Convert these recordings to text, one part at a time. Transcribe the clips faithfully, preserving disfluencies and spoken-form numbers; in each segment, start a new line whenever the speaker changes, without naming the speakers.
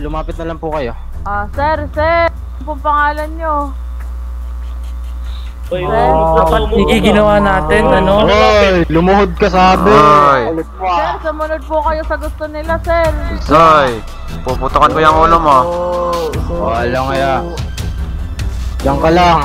lumapit na lang po kayo.
Ah, sir, sir. Ano pong pangalan nyo?
Uy,
dapat hindi ginawa natin, ano?
Hoy, lumuhod ka sabi.
Sir, sumunod po kayo sa gusto nila, sir.
Zoy, puputokan ko yung ulo mo.
Wala nga ya. Diyan ka lang.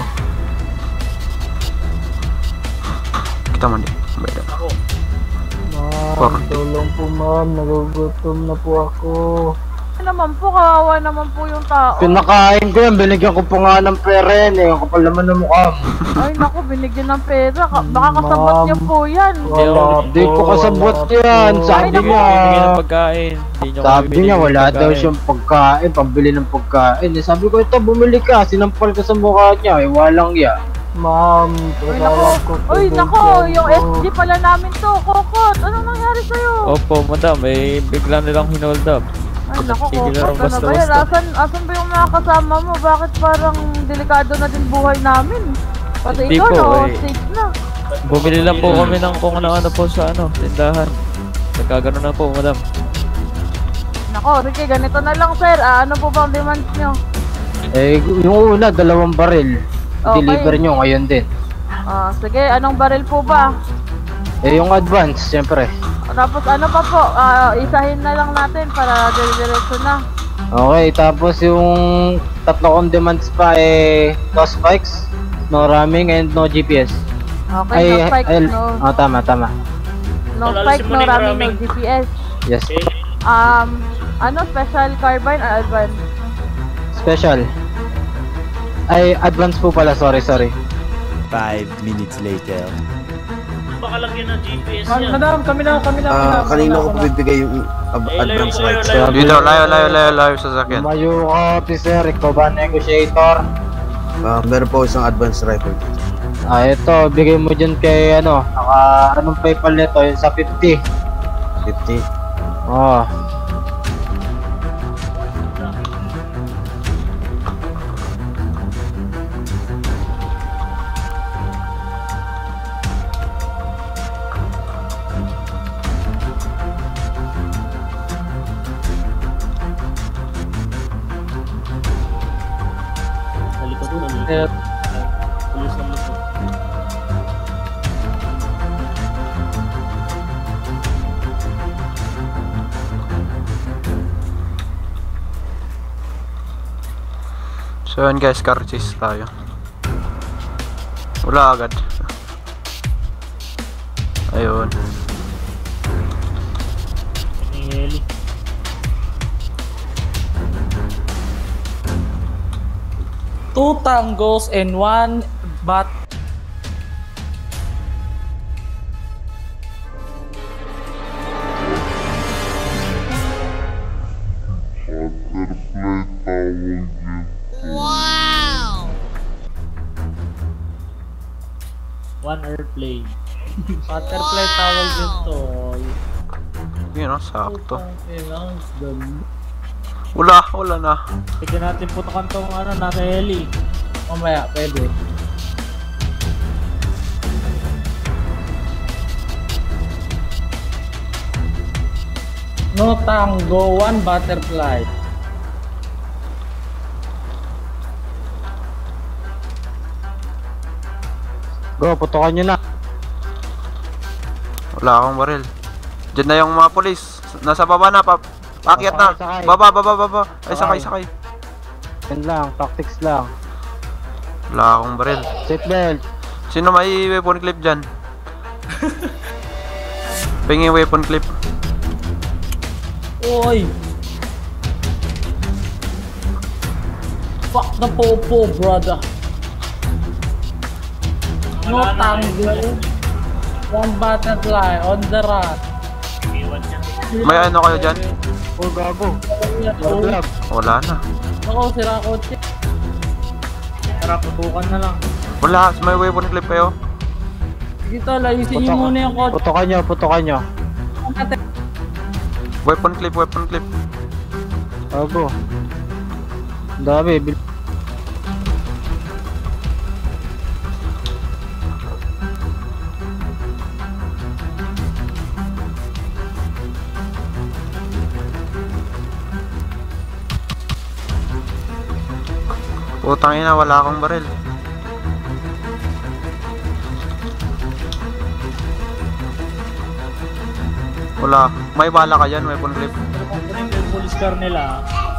Kita mo din.
Ma'am, tulong po ma'am. Nagugutom na po ako.
Ano naman po, kawawa naman po yung tao.
Pinakain ko yan, binigyan ko pa nga ng pera yan eh. Ang kapal naman ng mukha.
Ay naku, binigyan ng pera. Baka kasabot niyo po yan.
Hindi ko kasabot yan. Sabi niya. Sabi niya wala daw siyang pagkain, pambili ng pagkain. Eh, sabi ko ito, bumili ka. Sinampal ko sa mukha niya. Eh, walang ya.
Ma'am,
Uy nako, uy nako, yung S G pala namin to, Kokot. Anong nangyari sa'yo?
Opo, madam, eh, bigla nilang hinold up.
Ay naku,
Sige lang,
Kokot, ano ba yan?
basta-basta.
Asan, asan ba yung mga kasama mo? Bakit parang delikado na din buhay namin? Pati
Hindi
ikaw,
po,
no?
eh.
Safe na.
Bumili lang po kami ng kung ano-ano po sa ano, tindahan. Nagkagano na po, madam.
Nako, sige, ganito na lang, sir. Ah, ano po bang demands nyo?
Eh, yung una, dalawang baril.
Okay.
Deliver nyo ngayon din.
Ah, sige, anong baril po ba?
Eh, yung advance, siyempre.
Tapos ano pa po, ah, isahin na lang natin para dire-diretso na.
Okay, tapos yung tatlo kong demands pa eh, no spikes, no ramming, and no G P S.
Okay, no spike,
ay,
no,
oh, tama, tama.
no
Palalisin
spike,
mo
no
na yung
ramming, no
ramming.
G P S.
Yes.
Um, ano, special carbine or advance?
Special. Ay, advance po pala, sorry, sorry.
Five minutes later.
Baka lagyan ng G P S
Ma'am,
yan.
madam, kami na, kami na.
Ah, kanina ko bibigay yung ab-
Eh, layo,
advance
layo,
rights.
layo.
Dito, layo, layo, layo, layo sa sakyan.
Mayo ka, officer, ikaw ba negotiator?
Ah, meron po isang advance rifle dito.
Ah, ito, bigay mo dyan kay ano, naka, anong PayPal nito, yung sa fifty.
fifty.
Oh.
Sa likod mo,
Eh,
pulis ng likod.
So yun guys, CARCHASE tayo. Wala agad. Ayun.
Heli.
two tangos and one bat.
One airplane.
Butterfly towel dito.
Yun o, sakto.
Ilang doon.
Wala, wala na.
Pwede natin putokan tong ano, nasa heli.
Mamaya, pwede. No tango, one butterfly.
Go, putokan nyo na.
Wala akong baril. Diyan na yung mga polis. Nasa baba na, pa paakyat na.
Sakay, sakay.
Baba, baba, baba. Ay, sakay, sakay.
Yan lang, tactics lang.
Wala akong baril.
Seatbelt.
Sino may weapon clip dyan? Pingi weapon clip.
Oy! Fuck the popo, brother. No tango. One butterfly on the run.
Iwan niya.
May ano kayo dyan?
Oh, gago.
Oh,
Glove.
Wala na.
ako, sira kotse.
Tara, putukan na lang.
Wala, may weapon clip kayo.
Sige tol, ayusin niyo muna yung kotse.
Putokan nyo, putokan nyo.
Weapon clip, weapon clip.
Gago. Ang dami, bil-
Putang ina, wala akong baril. Wala. May bala ka dyan, weapon grip.
Kunin ko yung police car nila.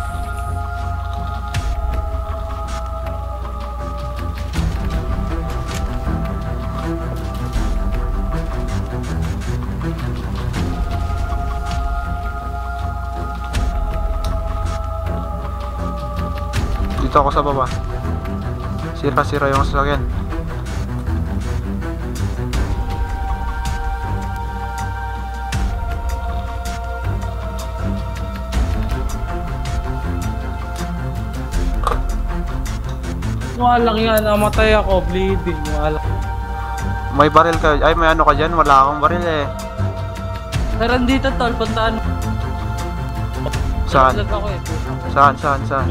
Dito ako sa baba. Sira-sira yung sasakyan.
Walang yan, namatay ako, bleeding. Walang.
May baril ka. Ay, may ano ka dyan? Wala akong baril eh.
Pero dito tol, puntaan.
Saan?
Naglag ako eh.
Saan? Saan? Saan?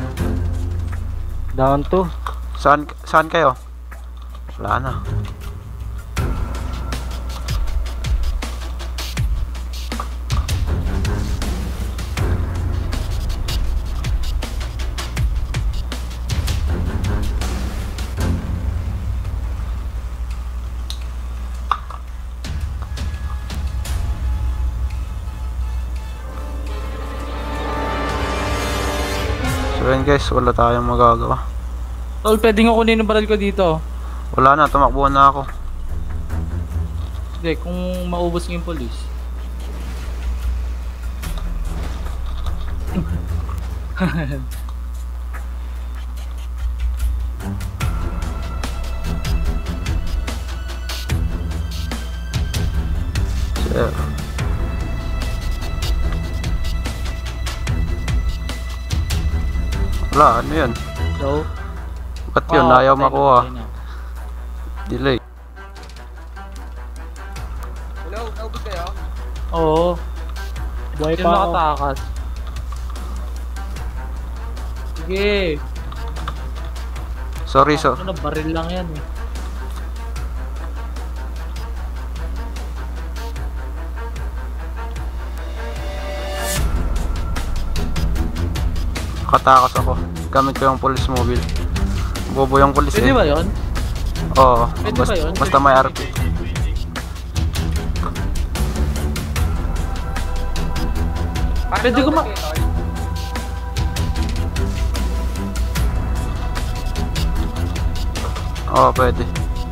Down to.
Saan? Saan kayo? Wala na. So yun guys, wala tayong magagawa.
Tol, pwede nga kunin yung baril ko dito.
Wala na, tumakbo na ako.
Hindi, kung maubos yung police.
Sir. Wala, ano yun?
So,
Ba't yun?
wow,
Ayaw
tayo
makuha.
na, tayo na.
Delay.
Hello, naubos kayo?
Oo.
Buhay
Sino
pa ako.
nakatakas? Sige.
Sorry, so.
Ano, baril lang yan eh.
Katakas ako. Gamit ko yung police mobile. Bobo yung police
Pwede
eh.
ba yun?
Oo.
Pwede
Basta,
ba yun?
basta may R P.
Pwede ko ma...
Oo, pwede.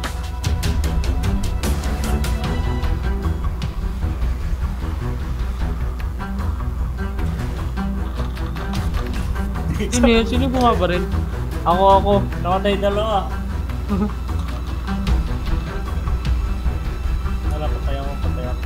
Sino yun? Sino yung bumabaril?
Ako, ako. Nakatay dalawa. Wala, patay ako, patay ako.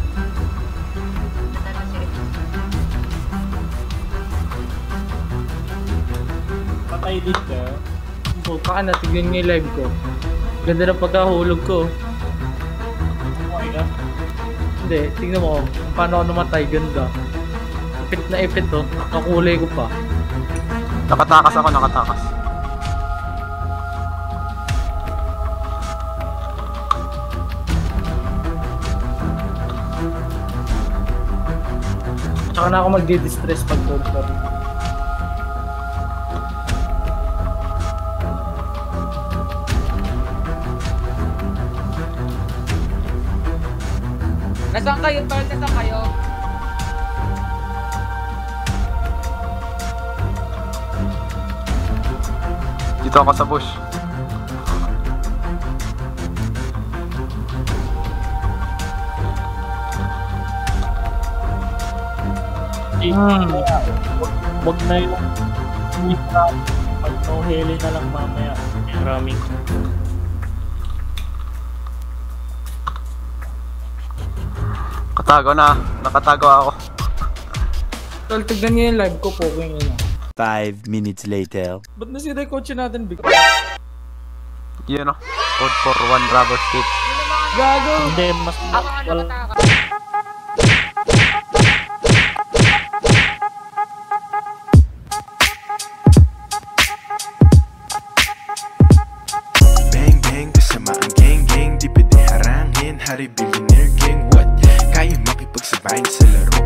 Patay din ka.
Puta ka na, tignan niyo yung live ko. Ganda ng pagkahulog ko.
Okay ka?
Hindi, tignan mo kung paano ako namatay, ganda. Ipit na ipit oh, nakulay ko pa.
Nakatakas ako, nakatakas.
Tsaka na ako magdi-distress pag counter.
Nasaan kayo, tol? Nasaan kayo?
Dito ako sa bush.
Hmm.
Wag na yung pag no heli na lang mamaya. Maraming.
Katago na. Nakatago ako.
Tol, tignan niyo yung live ko po kung yun.
Five minutes later.
Ba't nasira yung kotse natin, Big?
Yun o. Code for one rubber stick.
Gago!
Hindi, mas
Ako ano
wala.
mataka?
Bang bang, kasama ang gang gang. Di pwede harangin, hari billionaire gang. What? Kaya makipagsabayin sa laro.